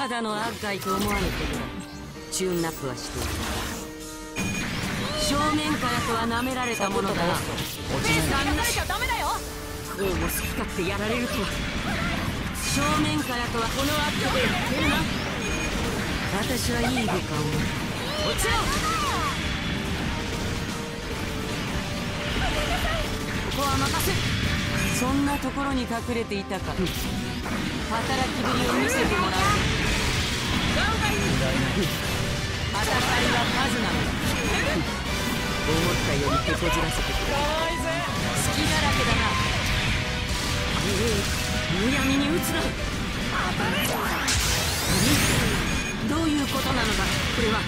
ただのアッガイと思われてる。チューンナップはしている。正面からとは舐められたものだな。ベースが離れちゃダメだよ。こうも好き勝手やられるとは。正面からとはこのアップで言ってるな。私はいい部下を。もちろんここは任せる。そんなところに隠れていたか。働きぶりを見せてもらう。戦いは数なのだ。思ったより手こずらせてくれる。隙だらけだな。むやみに撃つな。どういうことなのだこれは。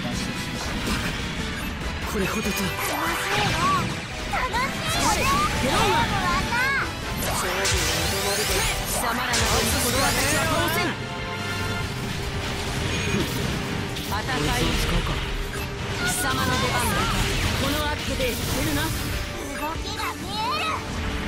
これほどとは。貴様らなどにこの私は倒せん。戦い貴様の出番だ。このアップで出るな。動きが見える。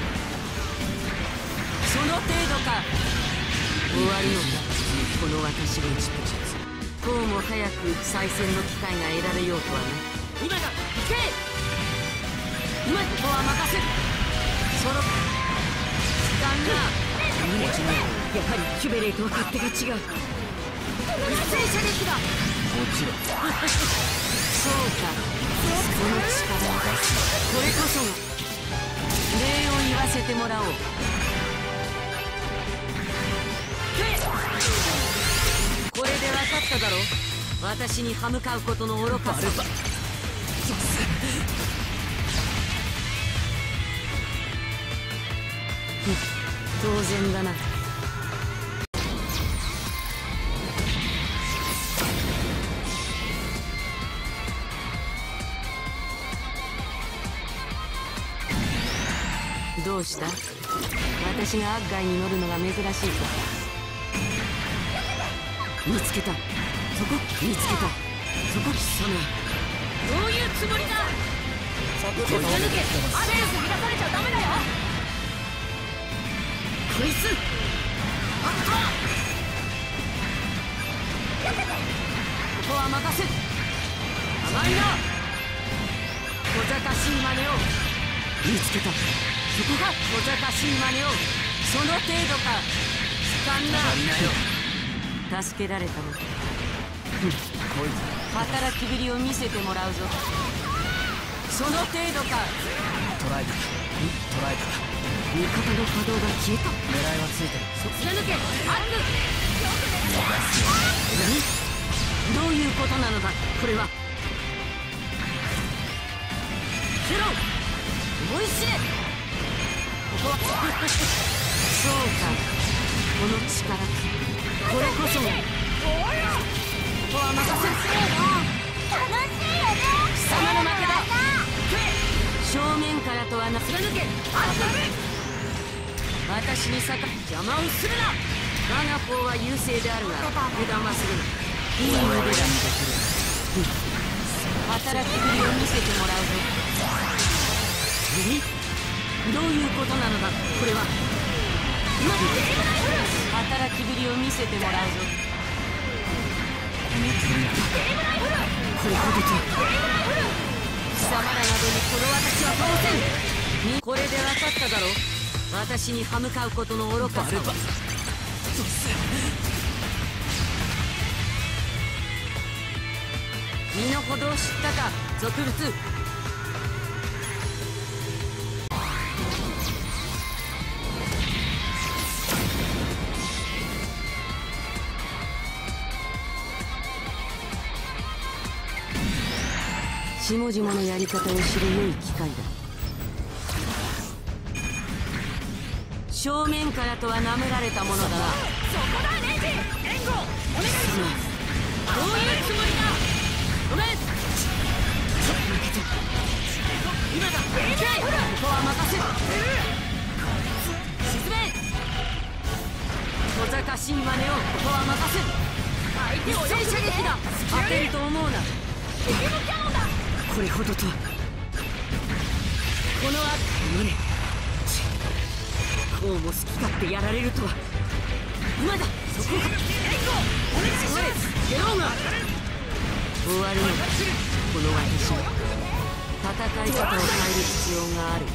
その程度か。終わるのだこの私の一歩。こうも早く再戦の機会が得られようとはな。今だ行け。今ここは任せる。その時間がやはりキュベレーとは勝手が違う。一斉射撃だ。もちろんそうか。その力を出す。これこそが礼を言わせてもらおう。これで分かっただろう。私に歯向かうことの愚かさ。当然だな。どうした？私がアッガイに乗るのが珍しいか。見つけた。そこ見つけた。そこ貴様。どういうつもりだ。手抜け。アレンスに出されちゃダメだよ。こいつ。あった。ここは任せる。甘いな。小賢しい真似を見つけた。そこが小賢しい真似を。その程度か。つかんな。助けられたの。働きぶりを見せてもらうぞ。その程度か。 捉えた。 味方の波動が消えた。 狙いはついてる。 貫け。アック。何？どういうことなのだこれは。ケロン思い知れ。ここはそうか。この力か。これこそが。ここは任せる。 楽しいよね。 貴様の負けだ。正面からとはな。貫け。私に逆邪魔をするな。我が方は優勢であるが油断はするな。いい腕だ。働きぶりを見せてもらうぞ。どういうことなのだこれは。働きぶりを見せてもらうぞ。これほどと貴様らなどにこの私は倒せん。これで分かっただろう。私に歯向かうことの愚かさを。身の程を知ったか俗物。下々のやり方を知る良い機会だ。正面からとは舐められたものだな。 そこだレイジ。援護お願いします。 どういうつもりだ。ごめん。今だ。ここは任せる。沈め。小賢しい真似をここは任せる。 相手を一斉射撃だ。当てると思うな。 敵のキャノンだ。 これほどとは。この後ね。こうも好き勝手やられるとは。今だ。そこが。援護ゲローが終わるのだ。この私は戦い方を変える必要がある。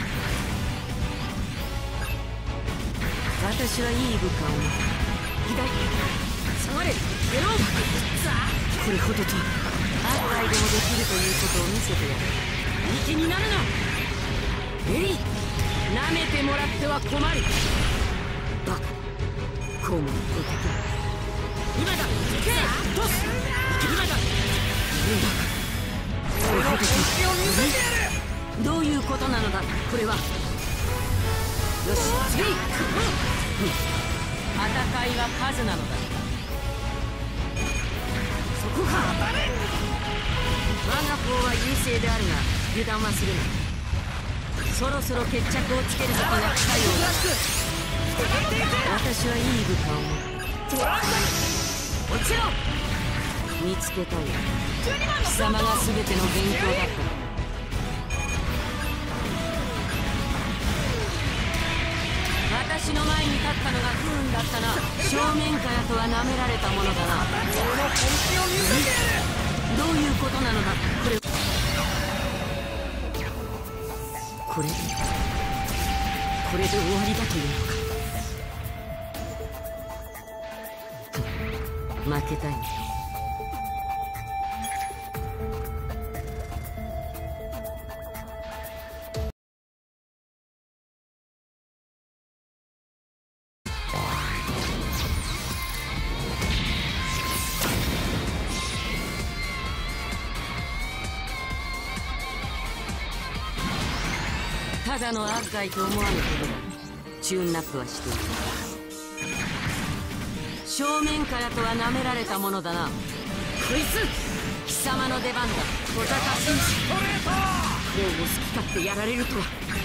私はいい部下を左下がれゲロー。これほどと悪界でもできるということを見せてやる。いい気になるな。エリー、舐めてもらっては困る。バカ、こうも一方的だ。今だ、ケイトス、今だ。これほどとどういうことなのだこれは。よし、次。戦いは数なのだ。そこか。我が方は優勢であるが油断はするな。そろそろ決着をつける時が来たようだ。私はいい部下を持つ。落ちろ。見つけたよ。貴様が全ての勉強だった。私の前に立ったのが不運だったな。正面からとは舐められたものだな。どういうことなのだこれで終わりだというのか。負けたいんだよ。ただの悪界と思わぬことだ。チューンナップはしている。正面からとは舐められたものだな。こいつ貴様の出番だ。小賢しいし、こうも好き勝手やられるとは。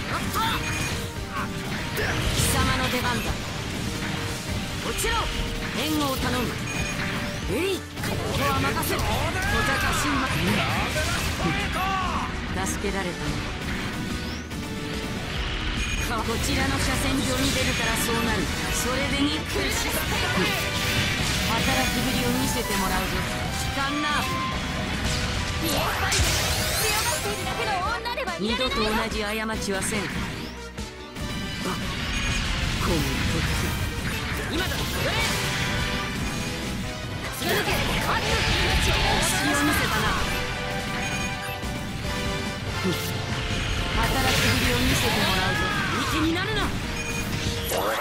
貴様の出番だ。落ちろ。援護を頼む。エリー、ここは任せる。小賢しい助けられたな。こちらの車線上に出るからそうなる。それでに働きぶりを見せてもらうぞ。聞かんな。二度と同じ過ちはせん。バカ、こうも一今だ。隙を見せたな。働きぶりを見せてもらうぞ。気になるな。どういう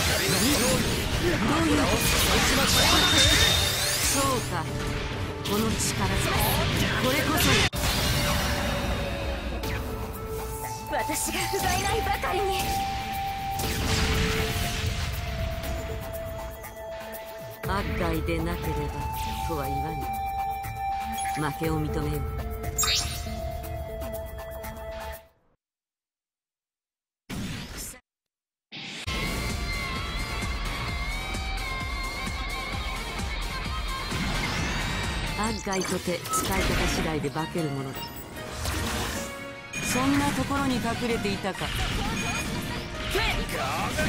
そうか、この力ずこれこそ私が不甲斐ないばかりに。 悪界でなければとは言わぬ。負けを認めよう。悪界とて使い方次第で化けるものだ。そんなところに隠れていたか。戦い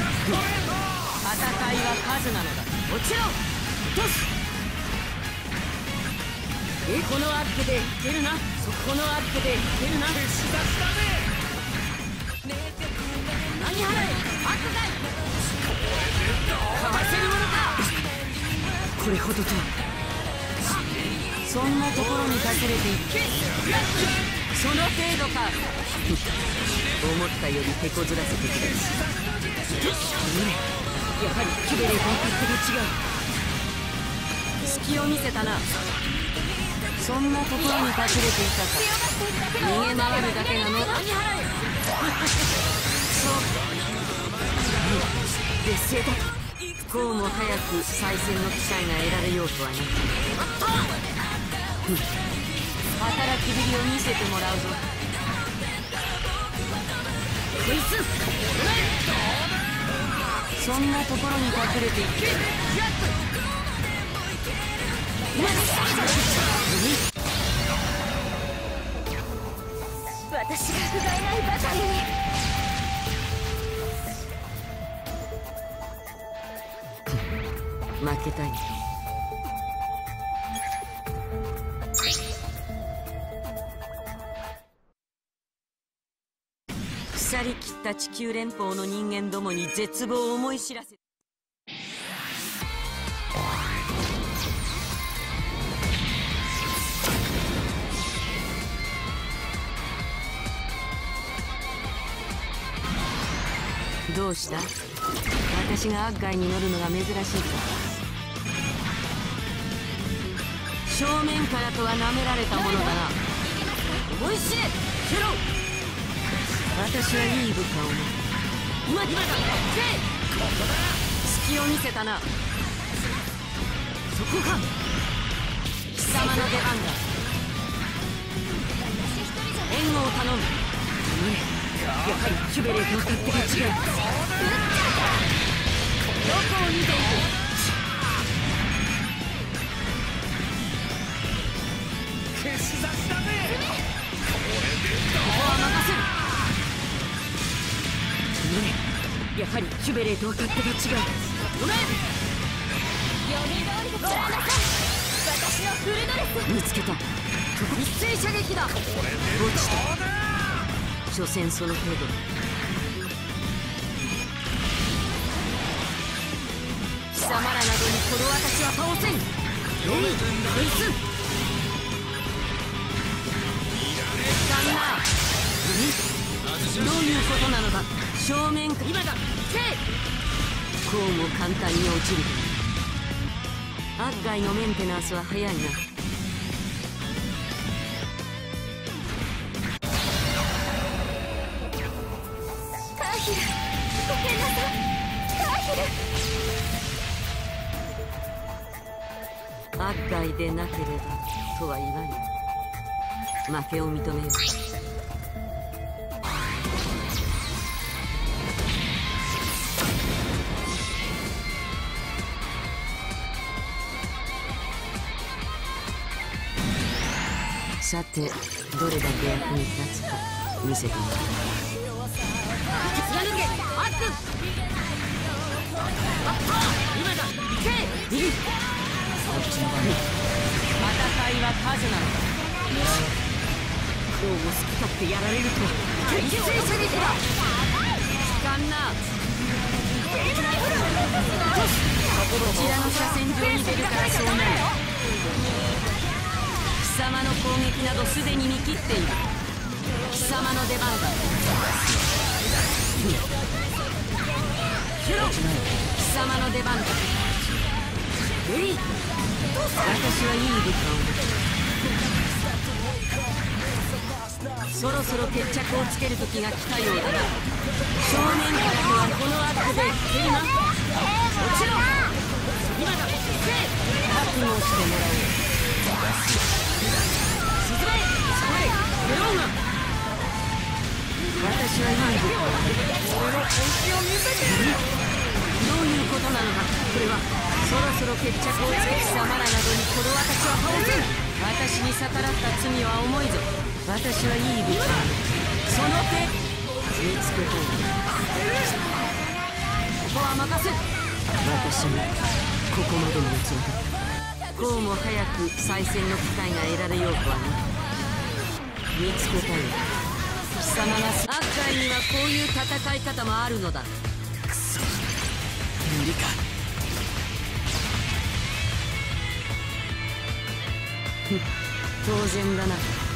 は数なのだ。落ちろ。トス。このアップでいけるな。このアップでいけるな。何払え。悪界かわせるものか。これほどとそんなところに隠れていってその程度か。思ったより手こずらせてくれる。やはりキベレーと勝手が違う。隙を見せたな。そんなところに隠れていたか。逃げ回るだけなの。そう劣勢だ。こうも早く再戦の機会が得られようとはな。働きぶりを見せてもらうぞ。こいつそんなところに隠れていって私が不甲斐ないばかりに。 負けたいんだ。 腐りきった地球連邦の人間どもに絶望を思い知らせ。どうした？私がアッガイに乗るのが珍しいか？正面からとは舐められたものだな。思い知れケロ。私はいい部下を持つ。今だけ隙を見せたな。そこか。貴様の出番だ。援護を頼む。やはりキュベレーと勝手が違う。どこを見ていく。 消し差しだぜ。 ここは任せる。やはりキュベレーとは勝手が違う。ごめん。 読み通りで貫かん。私のフルドレス。 見つけた。一斉射撃だ。落ちた。所詮その程度。貴様らなどにこの私は倒せん。ナイス。どういうことなのだ。正面か。今だ。こうも簡単に落ちる。アッガイのメンテナンスは早いな。 カーヒル、ごめんなさい。カーヒル。 アッガイでなければとは言わぬ。負けを認めよう。さて、どれだけ役に立つか見せてみる。貫け、アック。今だ、行け。いい。 こっちの番だ。 戦いは数なのだ。どうも好き勝手やられるとは。一斉射撃だ。時間な。こちらの車線上に出るからそうなる。貴様の攻撃などすでに見切っている。貴様の出番だ。貴様の出番だ。えい。私はいい部下を持つ。そろそろ決着をつける時が来たようだな。正面からとはこのアックで言ってるな。もちろん今だ。覚悟をしてもらおう。沈め。それベローナ。私はいい部下を持つ。俺の本気を見せてやる。どういうことなのか。これはそろそろ決着をつけ貴様らなどにこの私は倒せん。私に逆らった罪は重いぞ。私はいい部下。その手見つけたい。ここは任せる。私もここまでのつもりだった。こうも早く再戦の機会が得られようとはな。見つけたよ。貴様がアッガイにはこういう戦い方もあるのだ。 くそ、無理か。 当然だな。